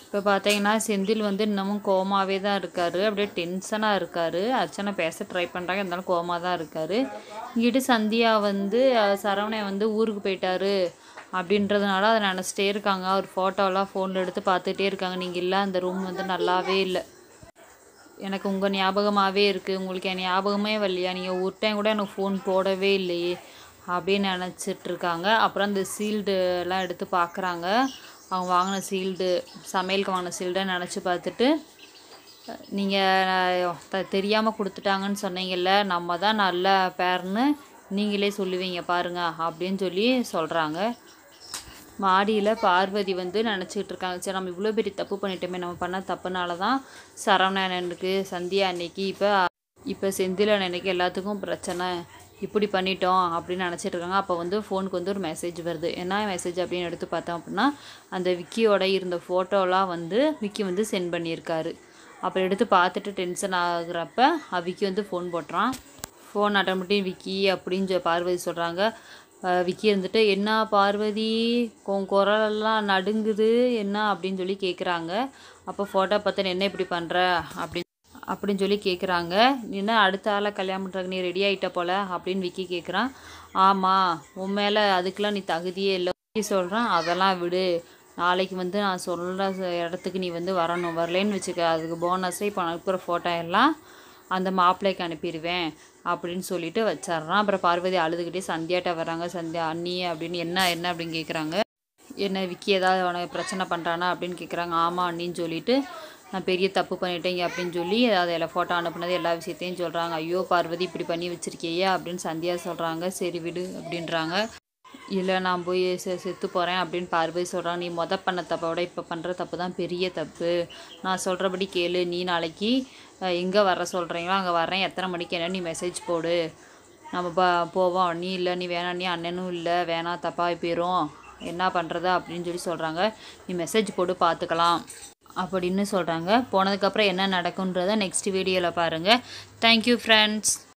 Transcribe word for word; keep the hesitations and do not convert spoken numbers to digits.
இப்போ பார்த்தீங்கன்னா செந்தில் வந்து இன்னமும் கோமாவே தான் இருக்கார். அப்படியே டென்ஷனாக இருக்கார். அர்ச்சனா பேச ட்ரை பண்ணுறாங்க, இருந்தாலும் கோமா தான் இருக்கார். இங்கிட்டு சந்தியா வந்து சரவணன் வந்து ஊருக்கு போயிட்டாரு அப்படின்றதுனால அதை நினச்சிட்டே இருக்காங்க. அவர் ஃபோட்டோலாம் ஃபோனில் எடுத்து பார்த்துட்டே இருக்காங்க. நீங்கள் இல்லை, அந்த ரூம் வந்து நல்லாவே இல்லை, எனக்கு உங்கள் ஞாபகமாகவே இருக்குது, உங்களுக்கு என் ஞாபகமே வரலையா, நீங்கள் ஒரு டைம் கூட எனக்கு ஃபோன் போடவே இல்லையே அப்படின்னு நினச்சிட்ருக்காங்க. அப்புறம் அந்த சீல்டுலாம் எடுத்து பார்க்குறாங்க. அவங்க வாங்கின சீல்டு, சமையலுக்கு வாங்கின சீல்டை நினச்சி பார்த்துட்டு, நீங்கள் த தெரியாமல் கொடுத்துட்டாங்கன்னு சொன்னீங்கல்ல, நம்ம தான் நல்ல பேர்னு நீங்களே சொல்லுவீங்க பாருங்க அப்படின்னு சொல்லி சொல்கிறாங்க. மாடியில் பார்வதி வந்து நினச்சிக்கிட்டு இருக்காங்க, சரி நம்ம இவ்வளோ பெரிய தப்பு பண்ணிட்டோமே, நம்ம பண்ண தப்புனால தான் சரவணனுக்கு சந்தியா அன்னைக்கு இப்போ இப்போ செந்தில் அன்னைக்கு எல்லாத்துக்கும் பிரச்சனை, இப்படி பண்ணிட்டோம் அப்படின்னு நினச்சிட்டு இருக்காங்க. அப்போ வந்து ஃபோனுக்கு வந்து ஒரு மெசேஜ் வருது. என்ன மெசேஜ் அப்படின்னு எடுத்து பார்த்தோம் அப்படின்னா, அந்த விக்கியோட இருந்த ஃபோட்டோலாம் வந்து விக்கி வந்து சென்ட் பண்ணியிருக்காரு. அப்புறம் எடுத்து பார்த்துட்டு டென்ஷன் ஆகுறப்ப விக்கி வந்து ஃபோன் போட்டுறான். ஃபோன் அட்டன் பண்ணி விக்கி அப்படின்னு சொ பார்வதி சொல்கிறாங்க. விக்கி இருந்துட்டு, என்ன பார்வதி உன் குரலெல்லாம் நடுங்குது என்ன அப்படின்னு சொல்லி கேட்குறாங்க. அப்போ ஃபோட்டோ பார்த்து என்ன இப்படி பண்ணுற அப்படின்னு அப்படின்னு சொல்லி கேட்குறாங்க. என்ன அடுத்த ஆளை கல்யாணம் பண்ணுறாங்க, நீ ரெடி ஆகிட்ட போல் அப்படின்னு விக்கி கேட்குறான். ஆமாம், உன் மேலே அதுக்கெலாம் நீ தகுதியே இல்லை விக்கி சொல்கிறான். அதெல்லாம் விடு, நாளைக்கு வந்து நான் சொல்கிற இடத்துக்கு நீ வந்து வரணும், வரலேன்னு வச்சுக்க, அதுக்கு போனஸே இப்போ அனுப்புகிற ஃபோட்டோ எல்லாம் அந்த மாப்பிள்ளைக்கு அனுப்பிடுவேன் அப்படின்னு சொல்லிட்டு வச்சிட்றான். அப்புறம் பார்வதி அழுதுகிட்டே சந்தியாட்ட வராங்க. சந்தியா அண்ணி அப்படின்னு என்ன என்ன அப்படின்னு கேட்குறாங்க. என்ன விக்கி ஏதாவது அவனை பிரச்சனை பண்ணுறானா அப்படின்னு கேட்குறாங்க. ஆமாம் அண்ணின்னு சொல்லிட்டு, நான் பெரிய தப்பு பண்ணிட்டேங்க அப்படின்னு சொல்லி அதை எல்லாம் ஃபோட்டோ அனுப்புனது எல்லா விஷயத்தையும் சொல்கிறாங்க. ஐயோ பார்வதி இப்படி பண்ணி வச்சுருக்கியே அப்படின்னு சந்தியா சொல்கிறாங்க. சரி விடு அப்படின்றாங்க. இல்லை நான் போய் செ செத்து போகிறேன் அப்படின்னு பார்வதி சொல்கிறாங்க. நீ மொதல் பண்ண தப்பை விட இப்போ பண்ணுற தப்பு தான் பெரிய தப்பு, நான் சொல்கிறபடி கேளு, நீ நாளைக்கு எங்கே வர சொல்கிறீங்களோ அங்கே வர்றேன், எத்தனை மணிக்கு என்ன நீ மெசேஜ் போடு, நம்ம ப போவோம், நீ இல்லை நீ வேணாம், நீ அண்ணனும் இல்லை வேணாம், தப்பாகி போயிடும், என்ன பண்ணுறது அப்படின்னு சொல்லி சொல்கிறாங்க. நீ மெசேஜ் போட்டு பார்த்துக்கலாம் அப்படின்னு சொல்கிறாங்க. போனதுக்கப்புறம் என்ன நடக்குன்றதை நெக்ஸ்ட் வீடியோவில் பாருங்கள். Thank you friends.